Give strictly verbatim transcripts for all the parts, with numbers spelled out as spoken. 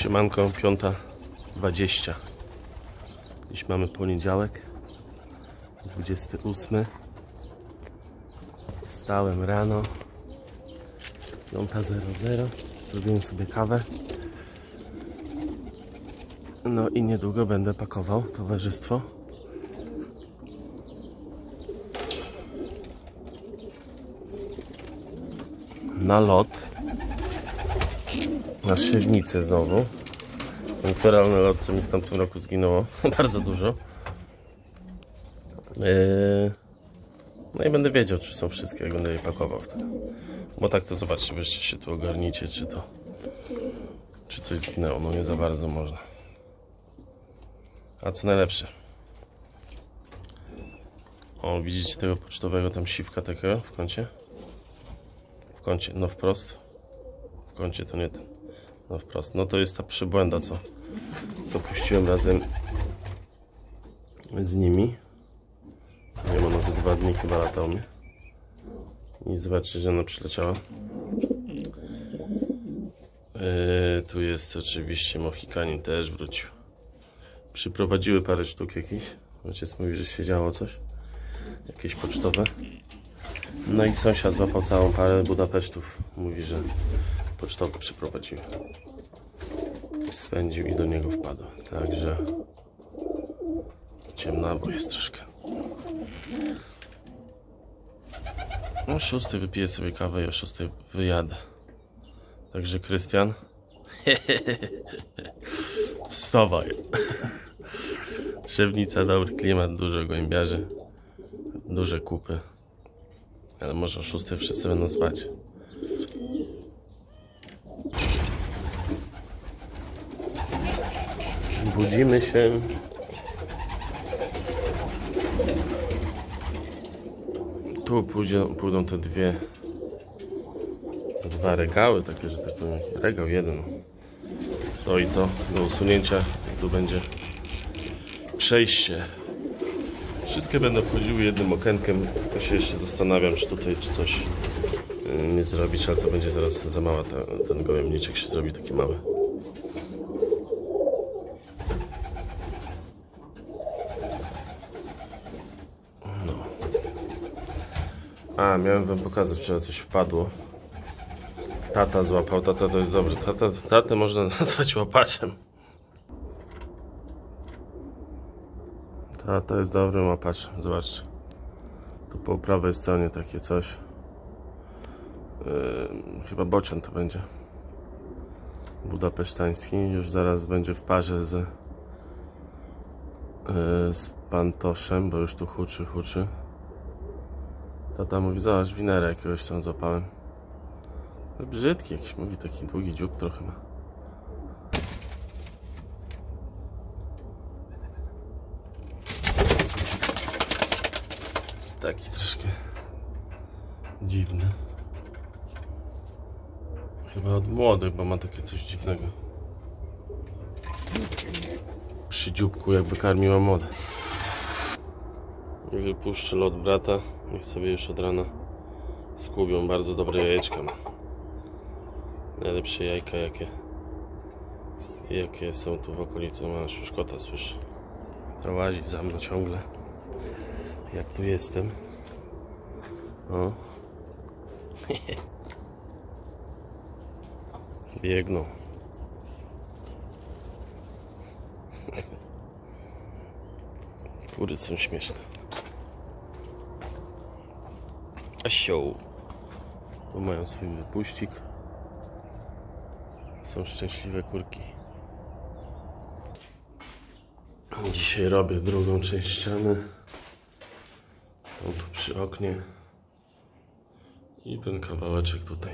Siemanko, piąta dwadzieścia. Dziś mamy poniedziałek, dwudziesty ósmy. Wstałem rano, piąta zero zero. Zrobiłem sobie kawę. No i niedługo będę pakował towarzystwo. Na lot. Na Szewnicę znowu. Ten feralny lot, co mi w tamtym roku zginęło. Bardzo dużo. Yy... No i będę wiedział, czy są wszystkie, jak będę je pakował wtedy. Bo tak to zobaczcie, wreszcie się tu ogarnijcie, czy to czy coś zginęło. No nie za bardzo można. A co najlepsze, o, widzicie tego pocztowego tam siwka takiego w kącie? W kącie, no wprost. W kącie to nie ten. No wprost. No to jest ta przybłęda, co, co puściłem razem z nimi. Nie ma, ona za dwa dni chyba latał mnie. I zobaczcie, że ona przyleciała. Yy, tu jest oczywiście Mohikanin, też wrócił. Przyprowadziły parę sztuk jakichś. Ojciec mówi, że się działo coś. Jakieś pocztowe. No i sąsiad złapał całą parę Budapesztów. Mówi, że pocztowe przyprowadziły. Spędził i do niego wpadł. Także ciemna, bo jest troszkę. O szóstej wypiję sobie kawę i o szóstej wyjadę. Także Krystian, wstawaj. Szewnica, dobry klimat, dużo gołębiarzy, duże kupy. Ale może o szóstej wszyscy będą spać. Budzimy się. Tu pójdą, pójdą te dwie dwa regały, takie, że tak powiem, regał jeden, to i to do usunięcia. Tu będzie przejście. Wszystkie będą wchodziły jednym okienkiem, tylko się jeszcze zastanawiam, czy tutaj czy coś nie zrobić, ale to będzie zaraz za mała, ta, ten gołębniczek się zrobi taki mały. No. A, miałem wam pokazać, wczoraj coś wpadło. Tata złapał, tata to jest dobry. Tata, tatę można nazwać łapaczem. Tata jest dobrym łapaczem, zobaczcie. Tu po prawej stronie takie coś. Yy, chyba bocian to będzie. Budapesztański. Już zaraz będzie w parze z, yy, z pantoszem, bo już tu huczy, huczy. Tata mówi, zobacz, winera jakiegoś tam złapałem. Brzydki jakiś, mówi, taki długi dziób trochę ma. Taki troszkę dziwny. Chyba od młodych, bo ma takie coś dziwnego. Przy dzióbku jakby karmiła młode. Wypuszczę lot brata. Niech sobie już od rana skubią. Bardzo dobre jajeczka ma. Najlepsze jajka jakie jakie są tu w okolicy. Masz już kota, słyszę. To łazi za mną ciągle. Jak tu jestem. O. Biegną. Kury są śmieszne. Asioł. Tu mają swój wypuścik. Są szczęśliwe kurki. Dzisiaj robię drugą część ściany. Tą tu przy oknie. I ten kawałeczek tutaj.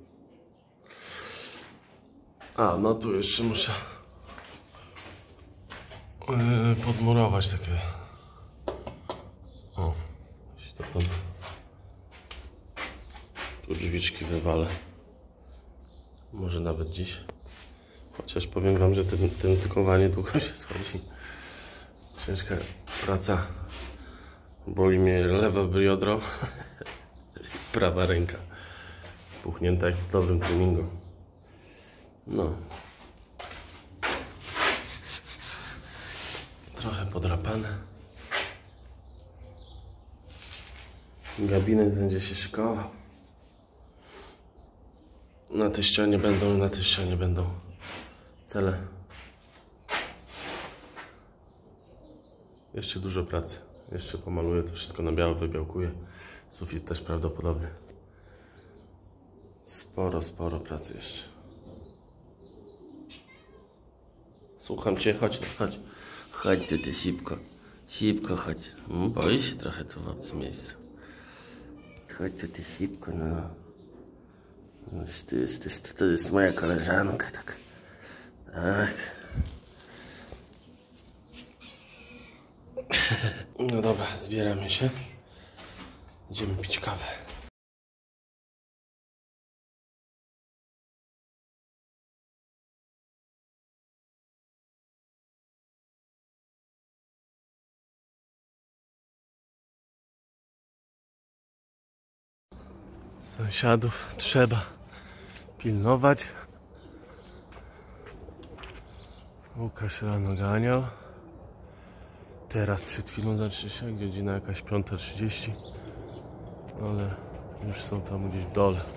A, no tu jeszcze muszę yy, podmurować takie. O, to tam. Tu drzwiczki wywalę. Może nawet dziś. Chociaż powiem wam, że ten, ten tynkowanie długo się schodzi. Ciężka praca. Boli mnie lewe biodro. Prawa ręka. Spuchnięta jak w dobrym treningu. No. podrapane. Gabinet będzie się szykował. Na tej ścianie będą, na tej ścianie będą cele. Jeszcze dużo pracy. Jeszcze pomaluję to wszystko na biało, wybiałkuję. Sufit też prawdopodobnie. Sporo, sporo pracy jeszcze. Słucham cię, chodź, chodź. Chodź ty, ty szybko. Szybko chodź. No, boisz się trochę tu w obcym miejscu. Chodź tu, ty szybko, no. No to jest, to jest moja koleżanka, tak. Tak. No dobra, zbieramy się. Idziemy pić kawę. Sąsiadów trzeba pilnować. Łukasz rano ganiał. Teraz przed chwilą zacznie się, godzina jakaś piąta trzydzieści. Ale już są tam gdzieś w dole.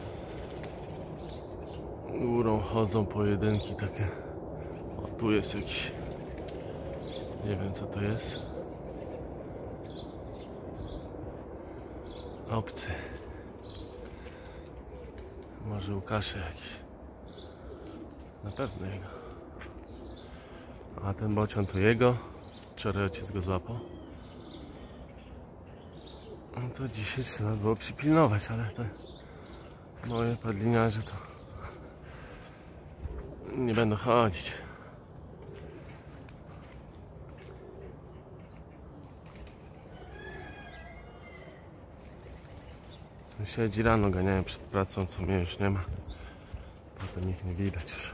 Górą chodzą pojedynki takie. O, tu jest jakiś. Nie wiem co to jest. Obcy. Może Łukasz jakiś. Na pewno jego. A ten bocian to jego. Wczoraj ojciec go złapał. No to dzisiaj trzeba było przypilnować, ale te moje padliniarze to nie będą chodzić. Sąsiedzi rano ganiają przed pracą, co mnie już nie ma. Potem ich nie widać już.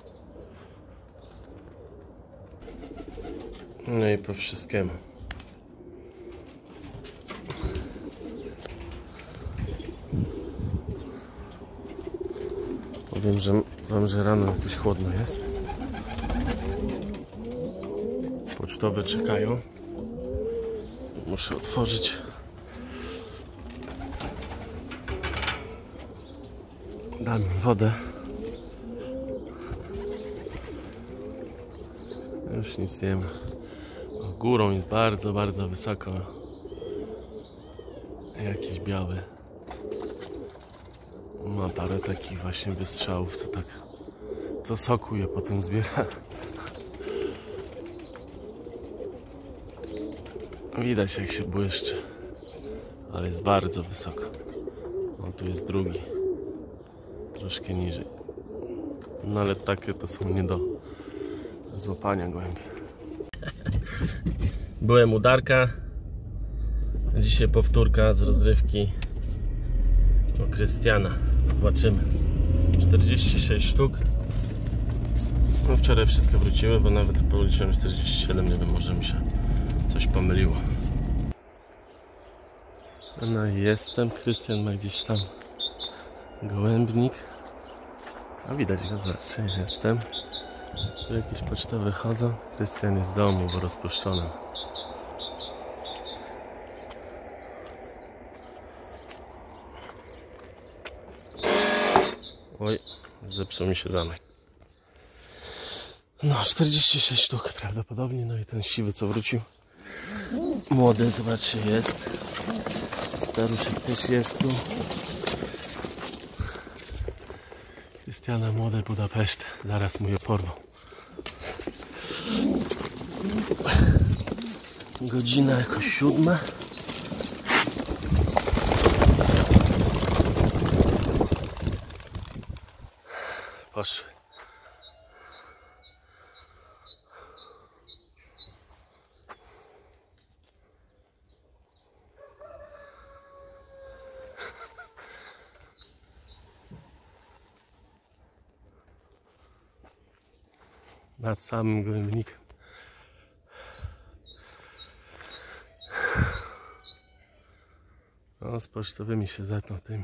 No i po wszystkiemu. Powiem że wam, że rano jakoś chłodno jest. Pocztowe czekają. Muszę otworzyć. Dam im wodę. Już nic nie ma. Górą jest bardzo, bardzo wysoko. Jakiś biały. Ma parę takich właśnie wystrzałów, co tak co soku je potem zbiera. Widać jak się błyszczy. Ale jest bardzo wysoko. O, tu jest drugi. Troszkę niżej. No ale takie to są nie do złapania gołębi. Byłem u Darka. Dzisiaj powtórka z rozrywki o Krystiana. Zobaczymy. czterdzieści sześć sztuk. No wczoraj wszystkie wróciły, bo nawet policzyłem czterdzieści siedem. Nie wiem, może mi się coś pomyliło. No i jestem. Krystian ma gdzieś tam gołębnik. A widać go, zobaczcie, jestem. Tu jakieś pocztowe chodzą. Krystian jest w domu, bo rozpuszczony. Oj, zepsuł mi się zamek. No, czterdzieści sześć sztuk prawdopodobnie. No i ten siwy, co wrócił. Młody, zobaczcie, jest. Staruszek też jest tu. Krystiana młode Budapeszt. Zaraz mu je porwał. Godzina jakoś siódma. Poszły. Nad samym gołębnikiem. No, z pocztowymi się zetną tymi.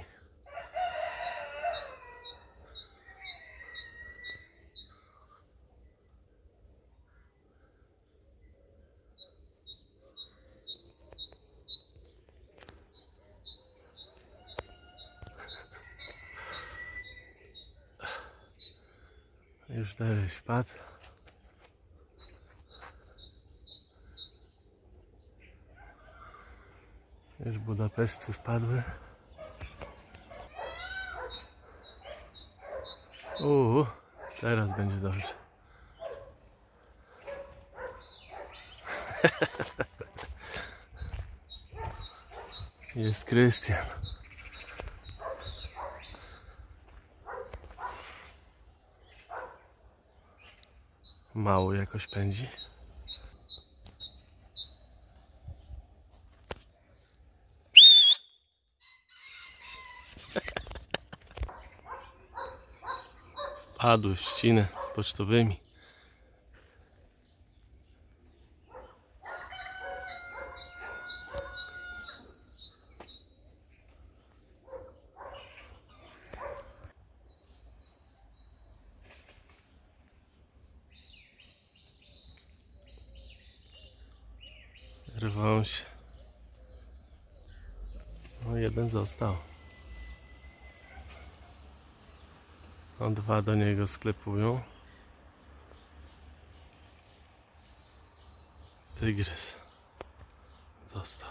Już dalej wpadł. Już Budapeszty wpadły. Uuu, teraz będzie dobrze. Jest Krystian. Mało jakoś pędzi. Padł w ścinę z pocztowymi. Rwą się. No jeden został. A dwa do niego sklepują. Tygrys został.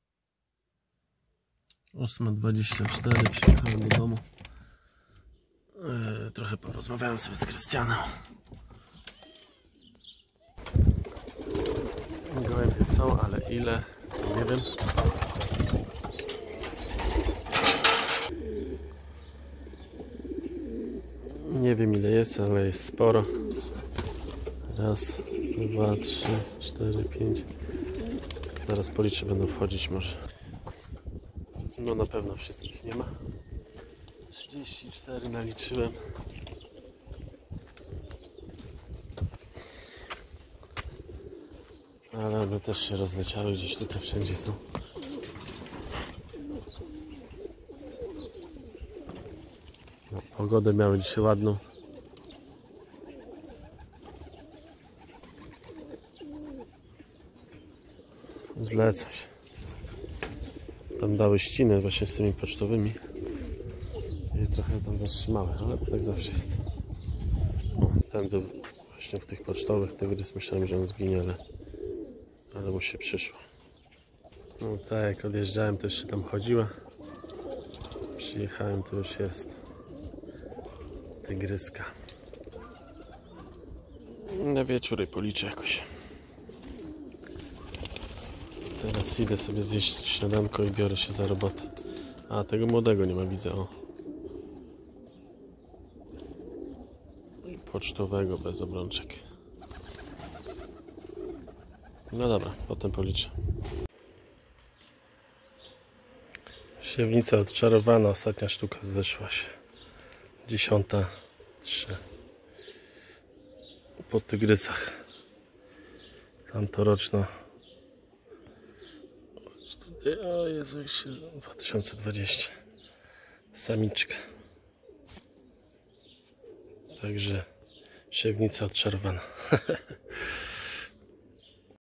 ósma dwadzieścia cztery, przyjechałem do domu. Eee, trochę porozmawiałem sobie z Krystianem. Gołębie są, ale ile? Nie wiem. Nie wiem ile jest, ale jest sporo. Raz, dwa, trzy, cztery, pięć. Zaraz policzę, będą wchodzić może. No na pewno wszystkich nie ma. trzydzieści cztery naliczyłem. Ale one też się rozleciały, gdzieś tutaj wszędzie są. No, pogodę miały dzisiaj ładną. Zlecą się. Tam dały ścinę właśnie z tymi pocztowymi. I trochę tam zatrzymały, ale tak zawsze jest. O, ten był właśnie w tych pocztowych, tygrys, myślałem, że on zginie, ale, ale mu się przyszło. No tak, jak odjeżdżałem, to jeszcze tam chodziła. Przyjechałem, to już jest tygryska. Na wieczór policzę jakoś. Teraz idę sobie zjeść śniadanko i biorę się za robotę. A tego młodego nie ma, widzę, o. Pocztowego bez obrączek. No dobra, potem policzę. Siewnica odczarowana, ostatnia sztuka zeszła się. Dziesiąta trzy. Po tygrysach. Tamtoroczna. O Jezu, dwa tysiące dwudziesty. Samiczka. Także siewnica odczarowana.